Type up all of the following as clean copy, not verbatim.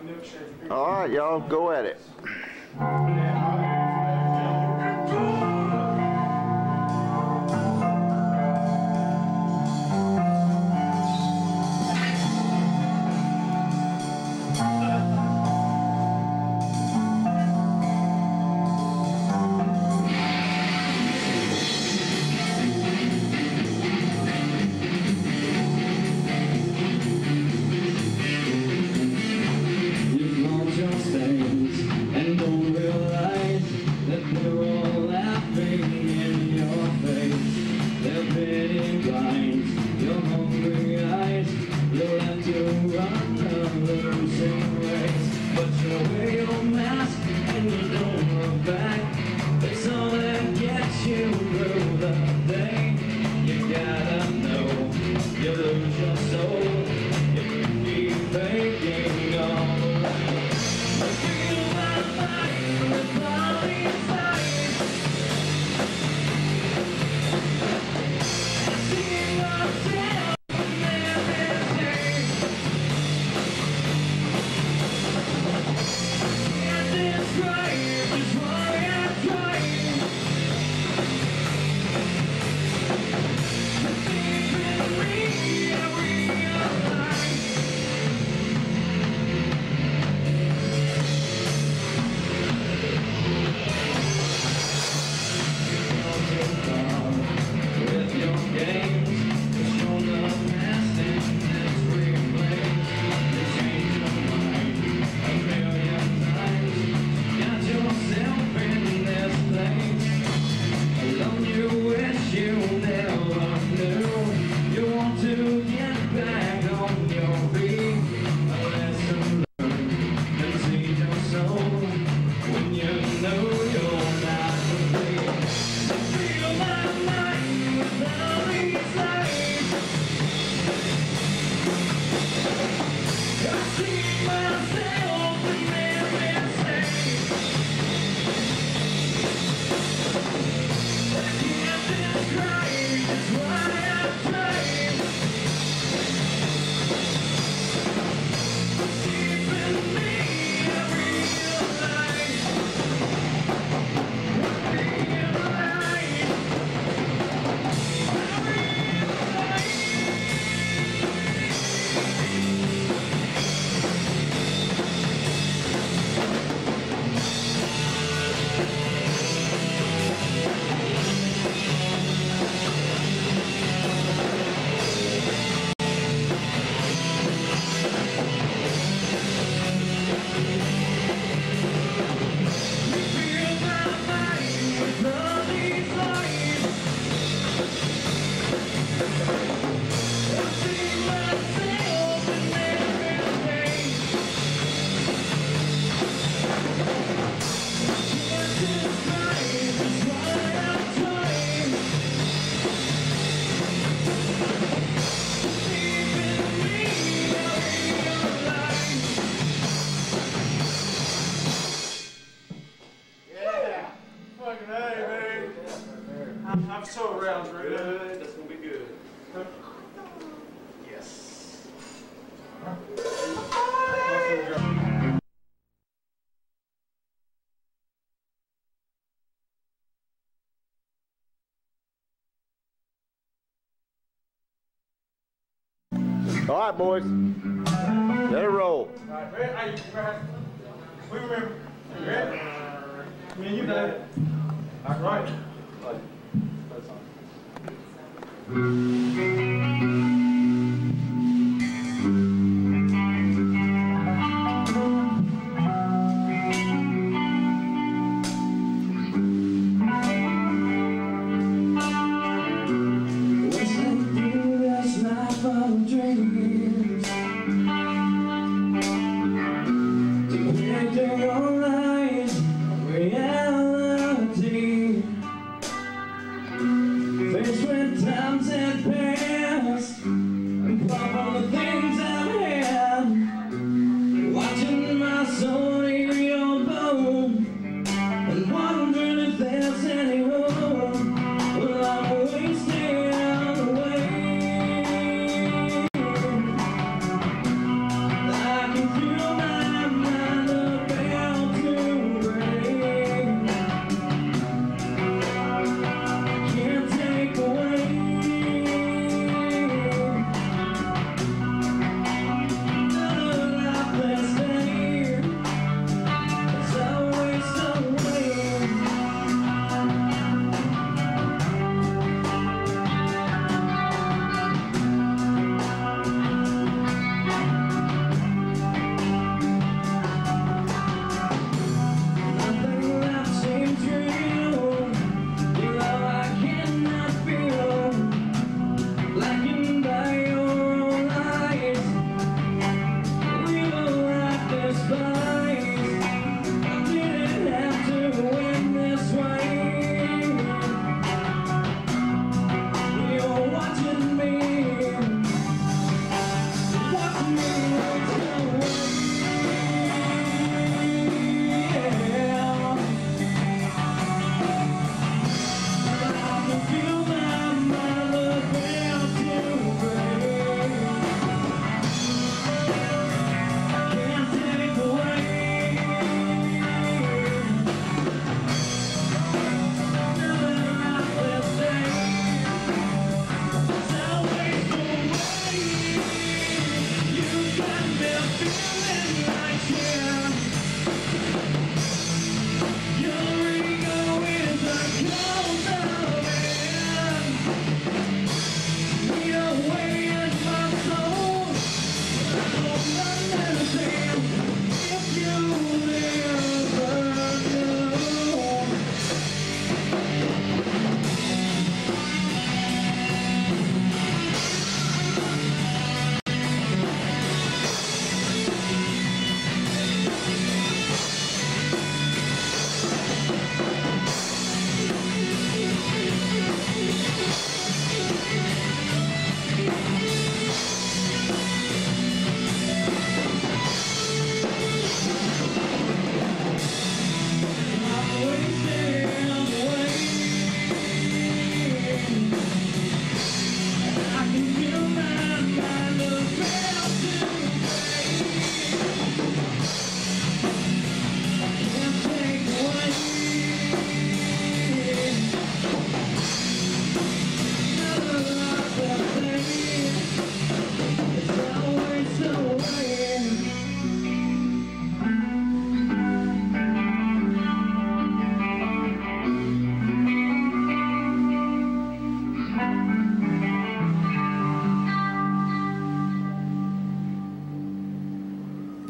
All right, y'all, go at it. And don't realize that they're all laughing in your face. They're pitting blinds, your hungry eyes. You'll have to run a losing race. But you wear your mask and you don't look back. It's all that gets you through the day. You gotta know, you lose your soul if you keep faking all around. I'm so around right now. Good. That's gonna be good. Yes. All right, boys. Let it roll. All right, ready? We remember. You ready? Me and you, Dad. All right.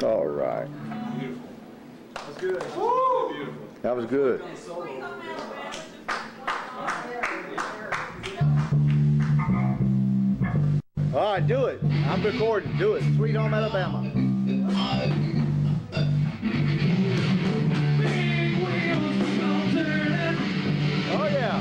All right. Beautiful. That's good. Woo! Beautiful. That was good. All right, do it. I'm recording. Do it. Sweet Home Alabama. Oh, yeah.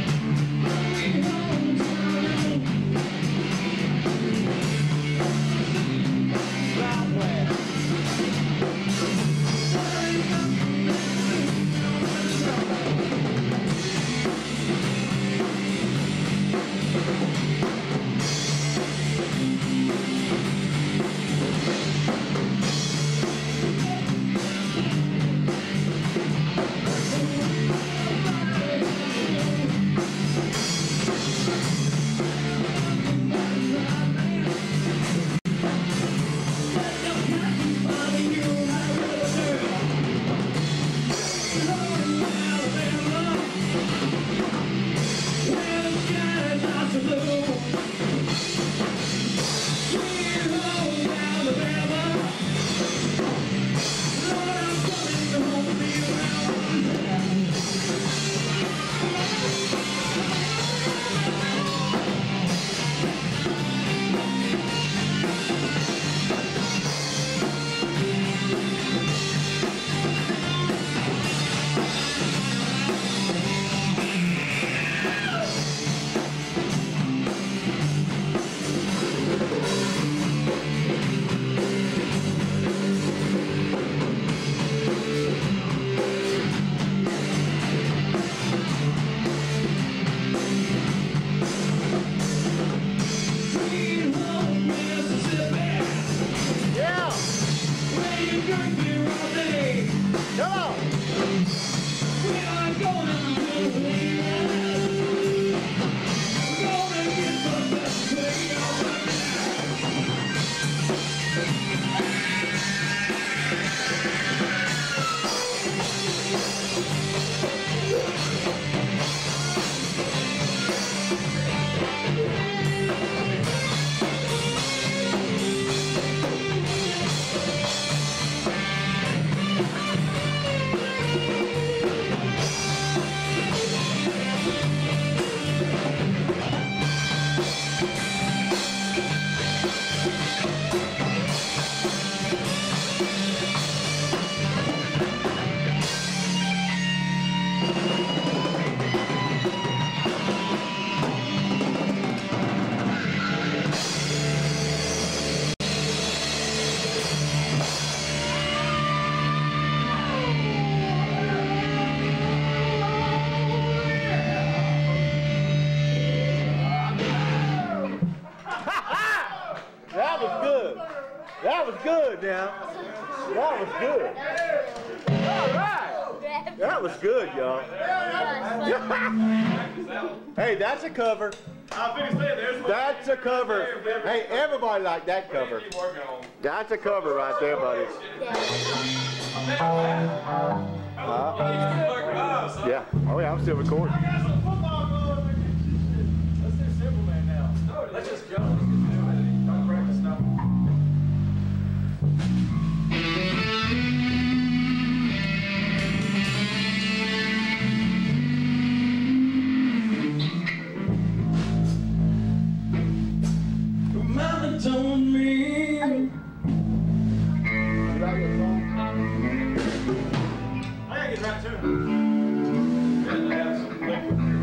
That was good. That was good now. That was good. All right. That was good, y'all. Hey, that's a cover. That's a cover. Hey, everybody liked that cover. That's a cover right there, buddy. Yeah. Oh, yeah, I'm still recording. Let's just go. Don't practice now. Mama told me. I gotta get right to it.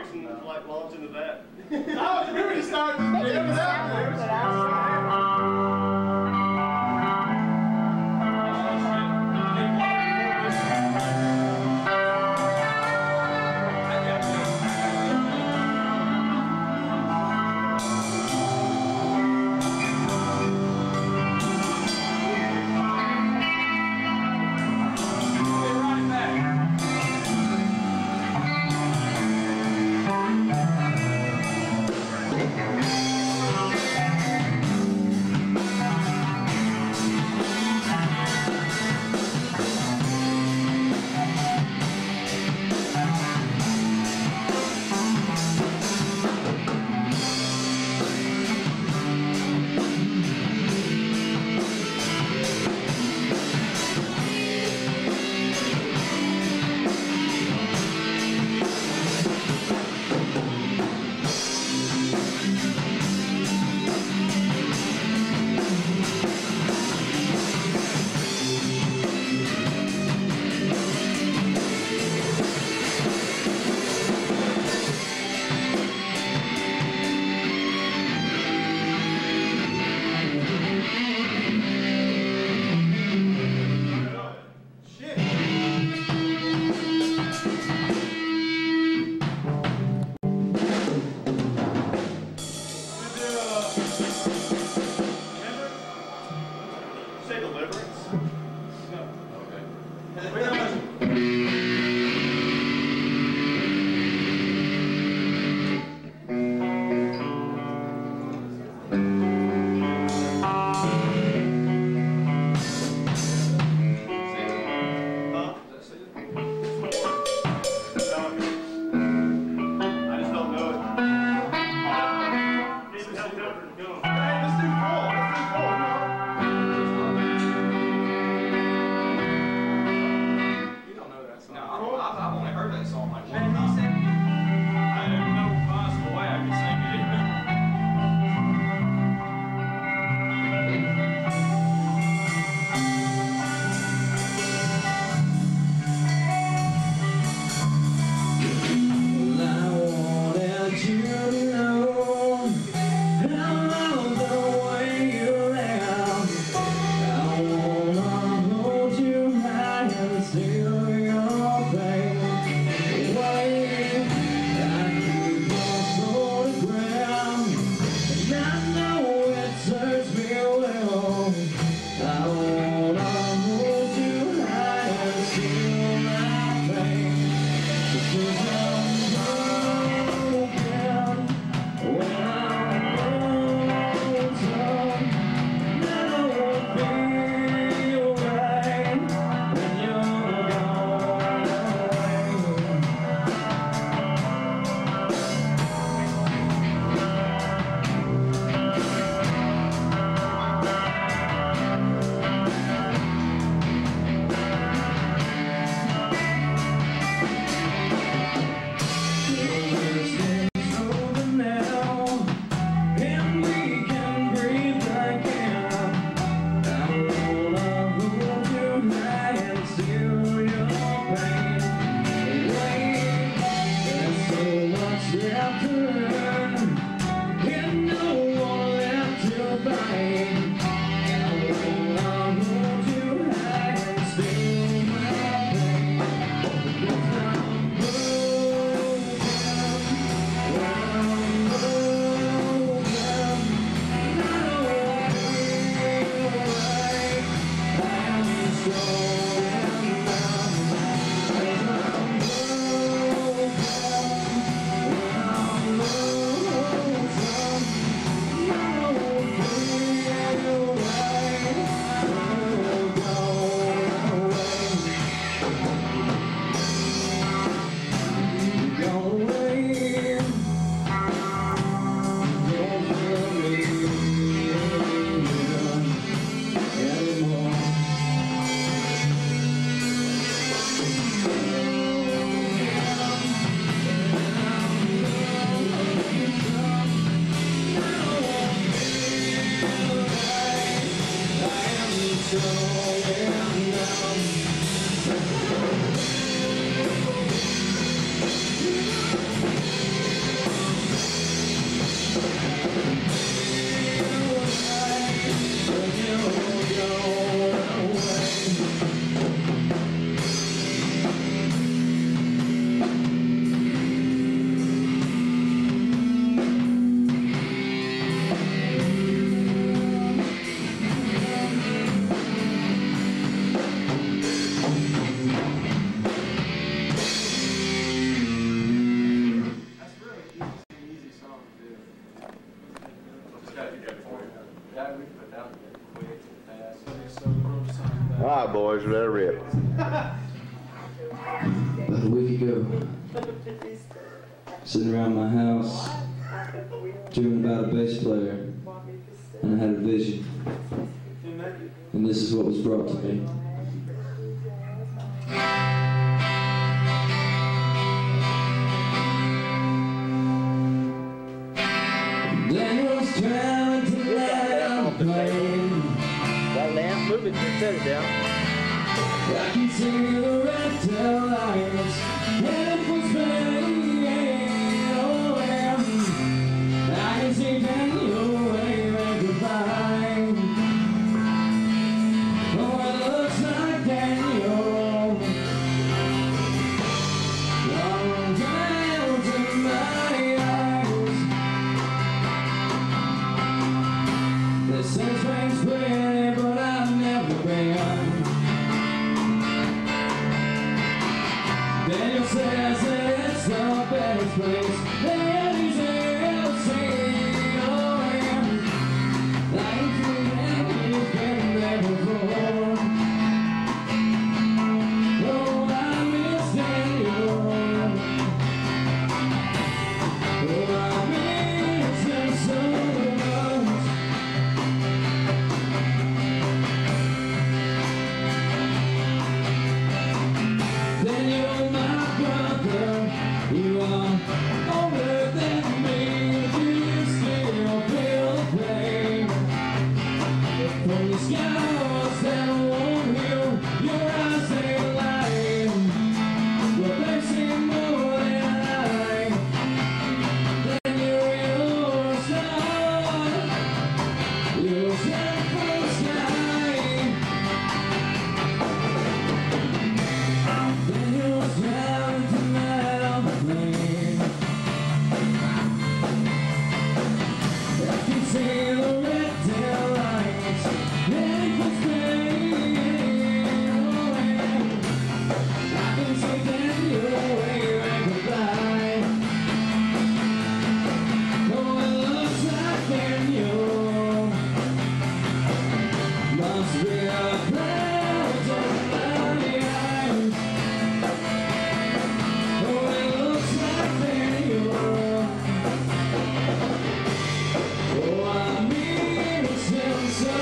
fixing to like launch into that. Oh, we were just starting to jam it out. right, boys, let it rip. About a week ago, sitting around my house, dreaming about a bass player, and I had a vision. And this is what was brought to me. Daniel's trying to light up the flame. That lamp, move it, set it down. I can see the red tail lights headed for Spain. Oh, yeah. I can see Daniel waving goodbye. Oh, it looks like Daniel. Long trials in my eyes. They say Spain's pretty, but I've never been. Daniel says that it's the best place that he's ever seen. Oh, yeah. Like he's been there before. Oh, I miss Daniel. Oh, I miss him so much. Daniel, my brother, you are older than me. Do you still feel the pain from the scars that won't heal? Your eyes, they lie, but they see more than I. Daniel, you're a star, you're set for the sky. Daniel's driving tonight on the plane. I can see the red tail lights heading for Spain. Oh, yeah. I can see Daniel waving goodbye. Oh, it looks like Daniel must be a cloud in my eyes. Oh, it looks like Daniel. Oh, I miss him so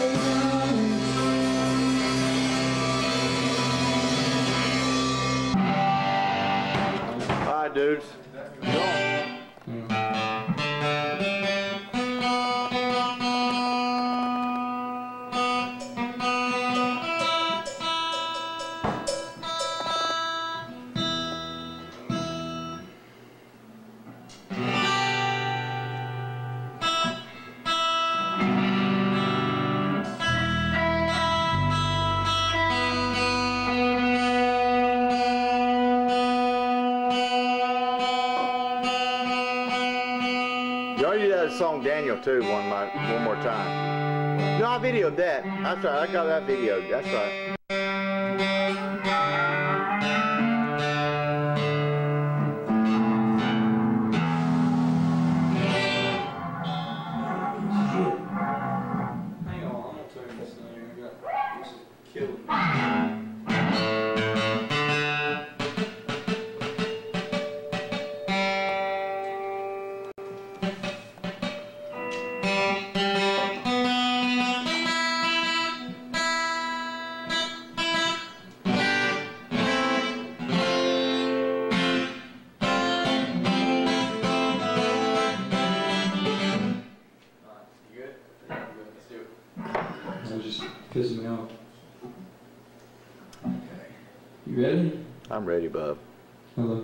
much. All right, dudes. Go. You already did that song Daniel too one more time. No, I videoed that. That's right. I got that videoed. That's right. Hang on, I'm gonna turn this thing. This is killing me. That was just pissing me off. You ready? I'm ready, bub. Hello.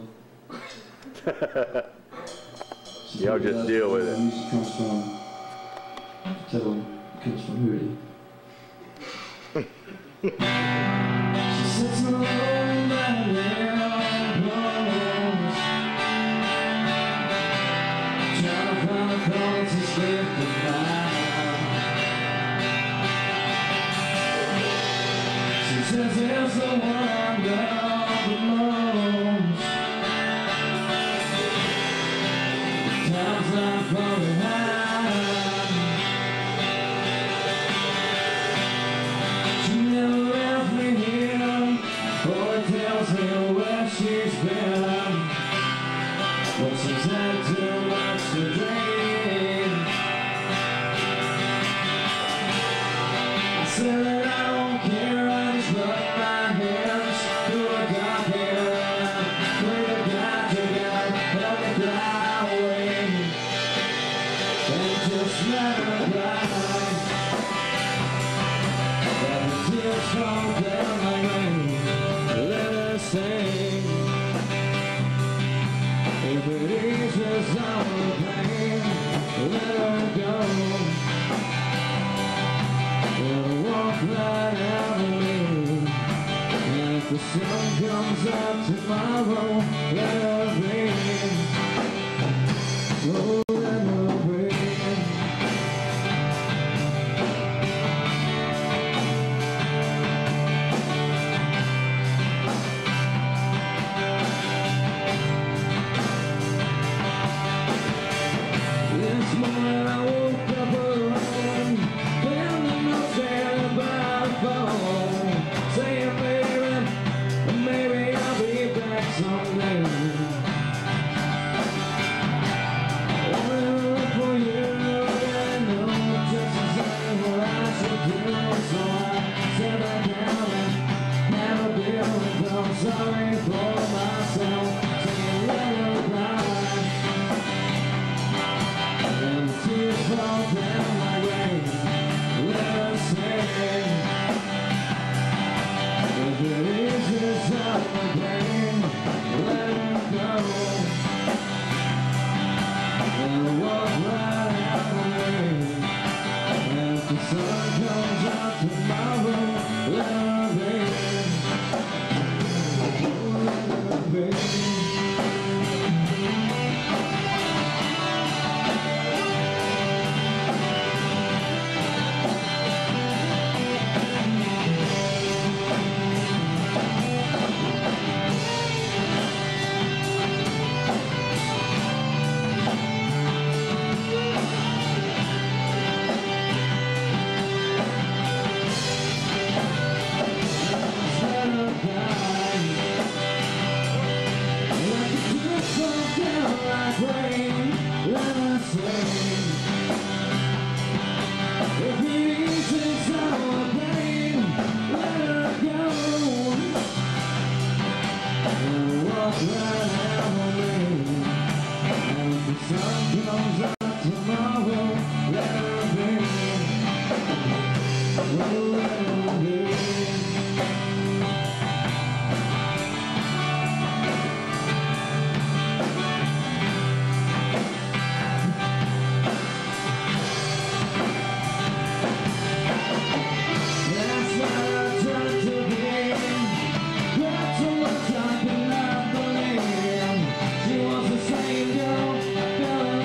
Y'all just deal with it. Music comes from. Tell him it comes from Hootie. She sits alone down there on clothes, trying to find a cause to slip goodbye. She says there's the one I'm down the most. Times I'm far behind. She never left me but she's had too much to drink. I said that I don't care, I just rub my hands through a dark hair and I pray to God to God help me fly away and just let her cry. That the tears fall down my rain, let her sing. If it eases all the pain, let her go. Let her walk right out of me. And if the sun comes out tomorrow, let her be. Oh, let her be. This morning I woke up alone, found a note saying about a phone, saying maybe I'll be back someday. Well, for you, I know just exactly what I should do, so I sat back down and had a beer and felt sorry for myself, saying let her cry. And the tears fall down my way, let her sing. If it eases out my pain, let her go. And I'll walk right out of the way. And if the sun comes out tomorrow, let her be. Oh, let her be. That's what I believe. She was the same girl I fell in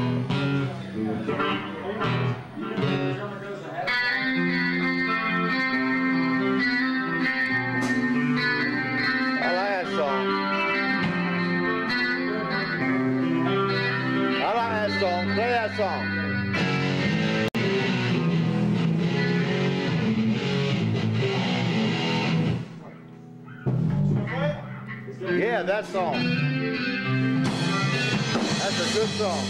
Play that song. Yeah, that song. That's a good song.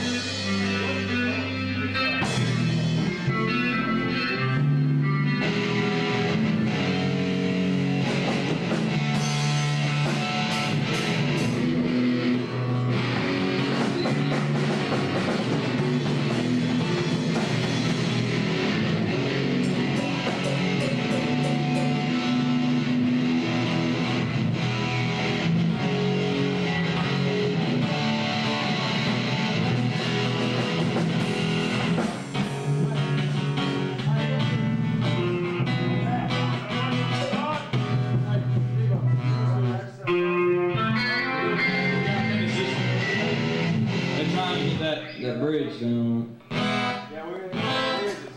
That bridge down. Yeah, we're gonna get the bridge.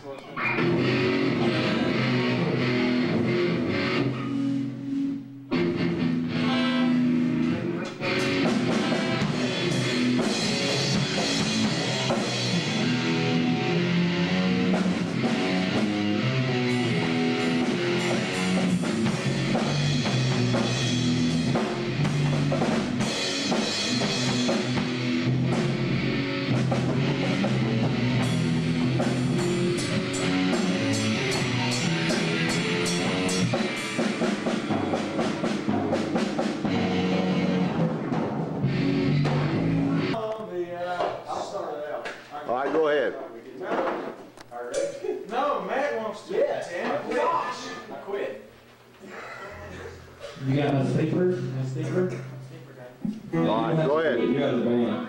All right, go ahead. No, Matt wants to. Yes, Damn I it. quit. I quit. You got my sleeper? My sleeper? All right, go ahead. You're out of the band.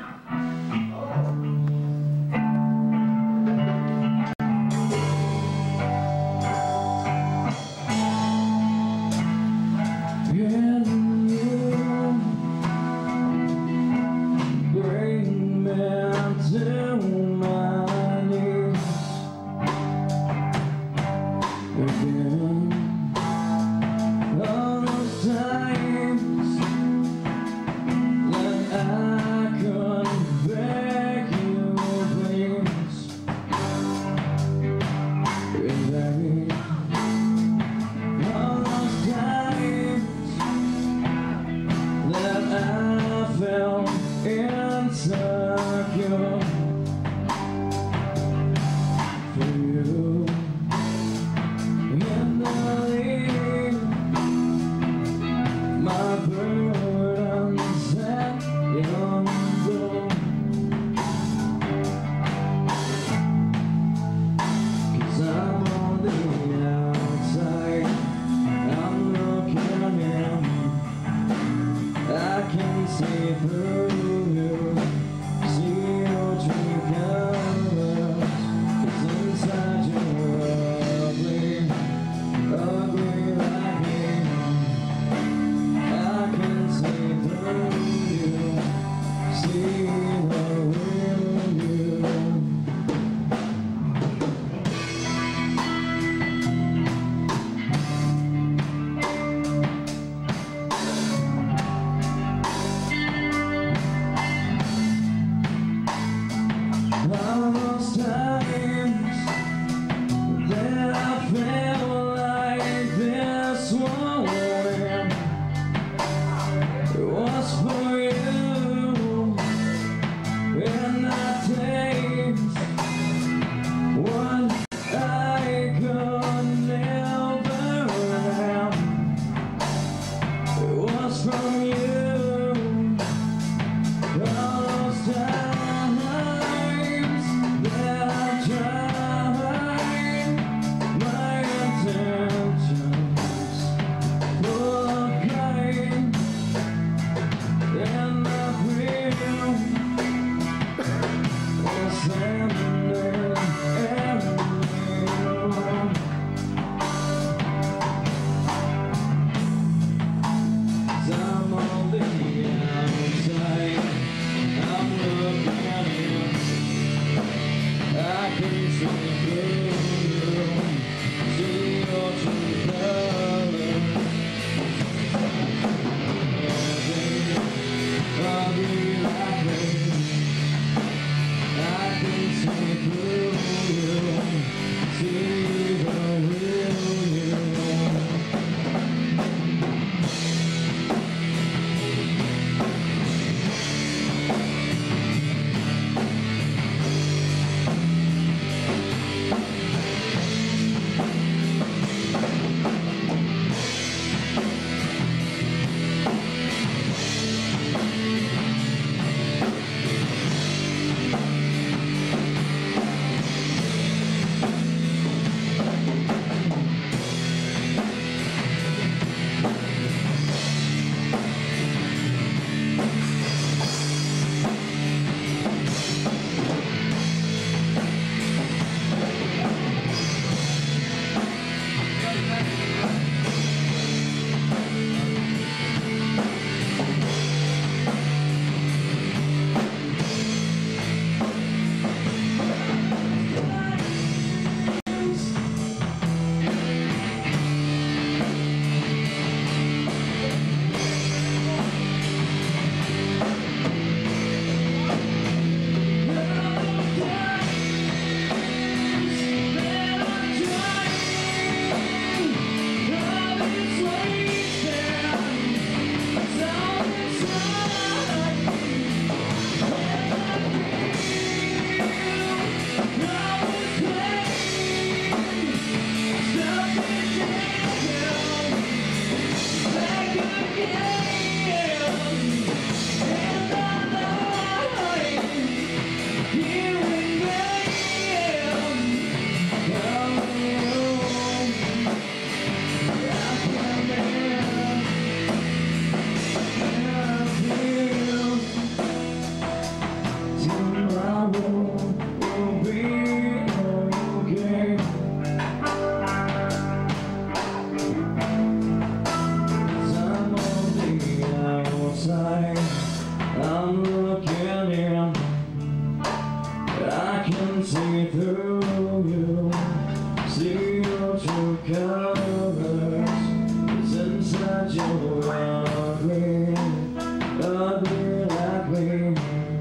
can see through you, see your true colors. It's inside your ugly, ugly like me.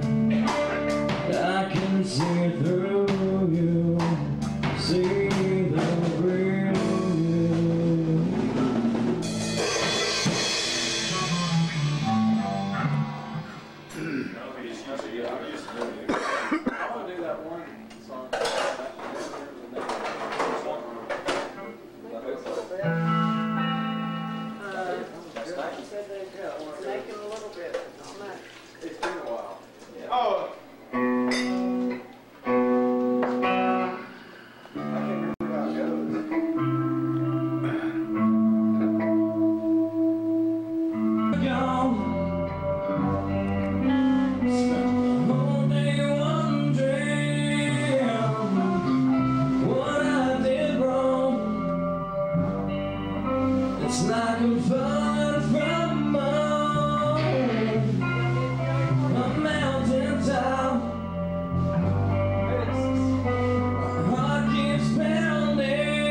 I can see through you, see the real you. I want to do that one song. Making a little bit, not much. It's been a while. Oh. It's like I'm falling from a mountain top. My heart keeps pounding,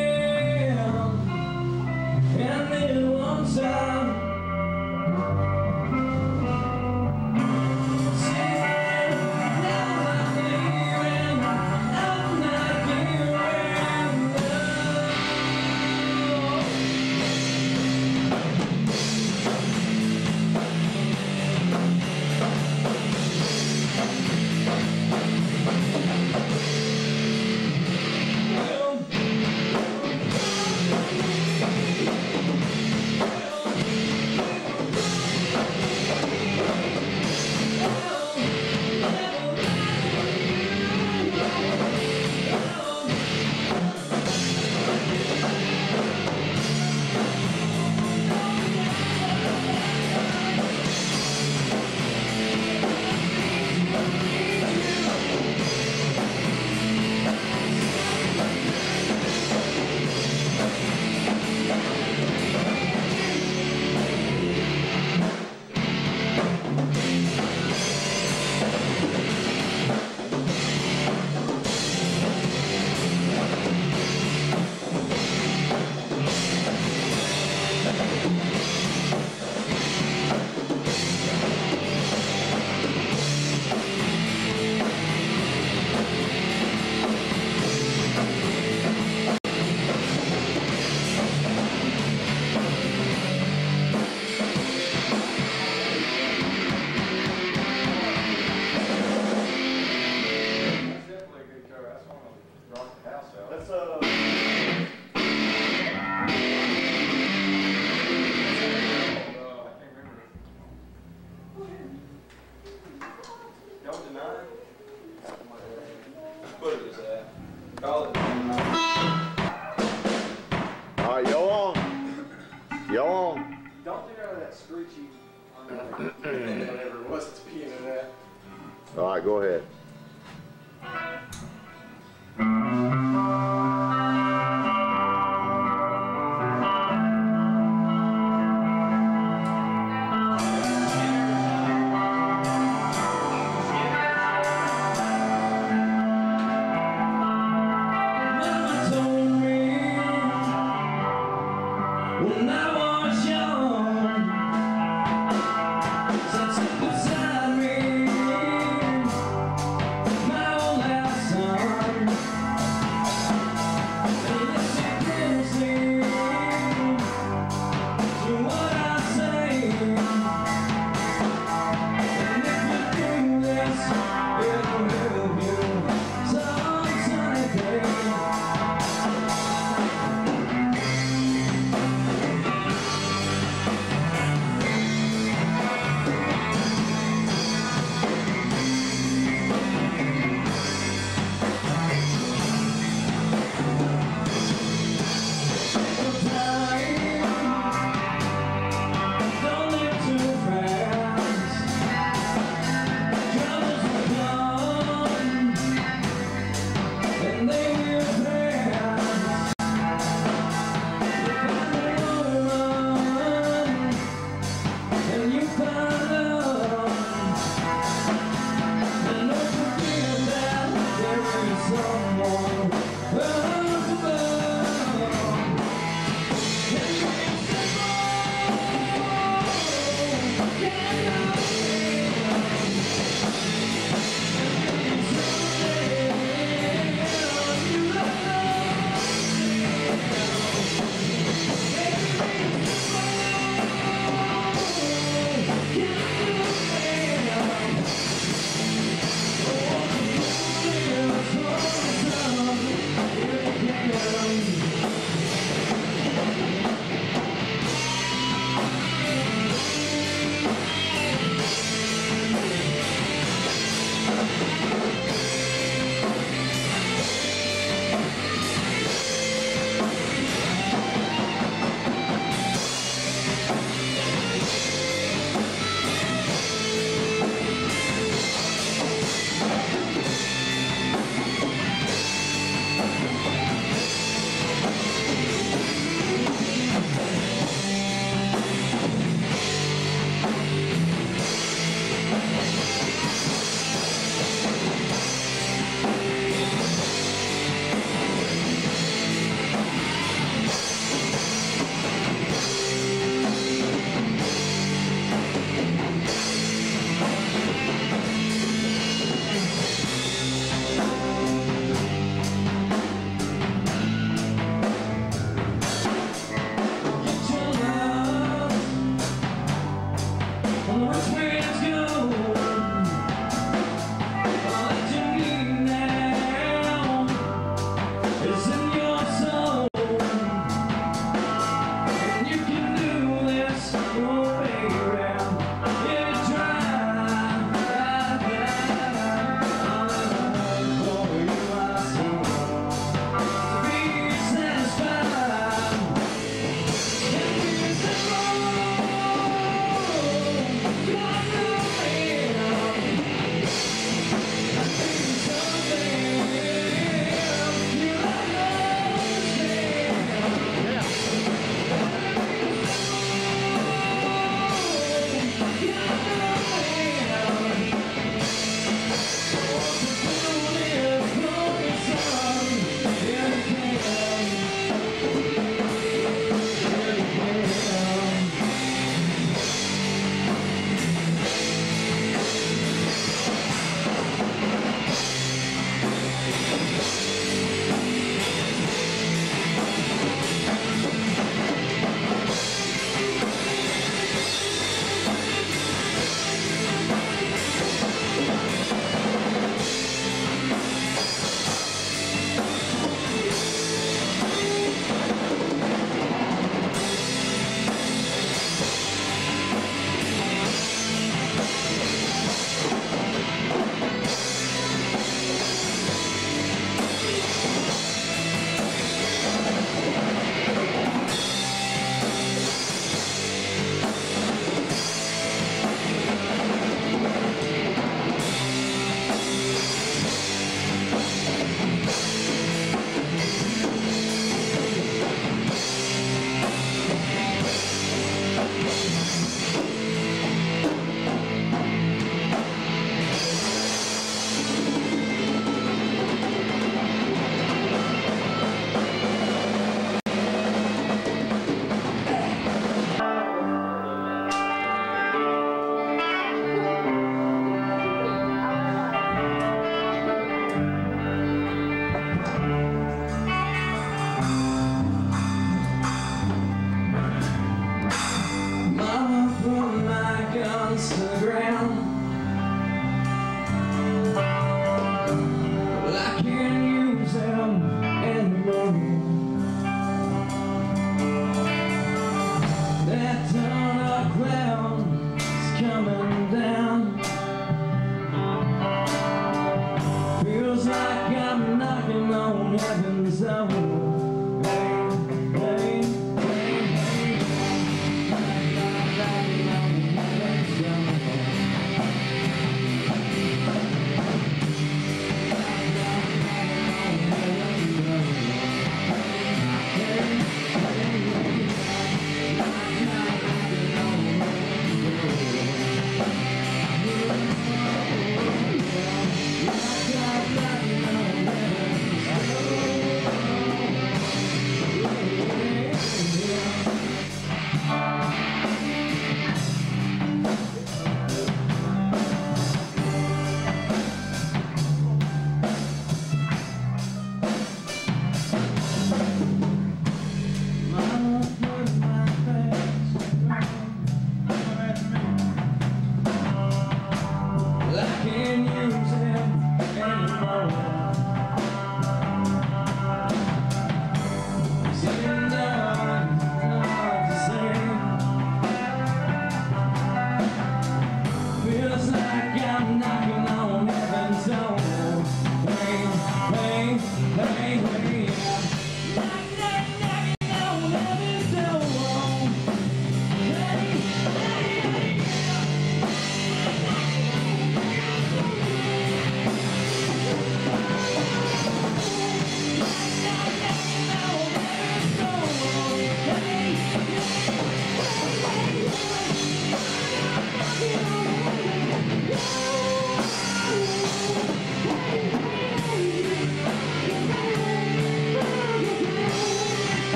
and it won't stop. Whatever it was at the beginning of that. All right, go ahead. Mama told me when I was young, sat beside me heaven's own. Hey, hey, hey, hey. Knocking on heaven's own.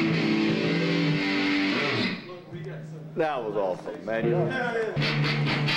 That was awesome, man.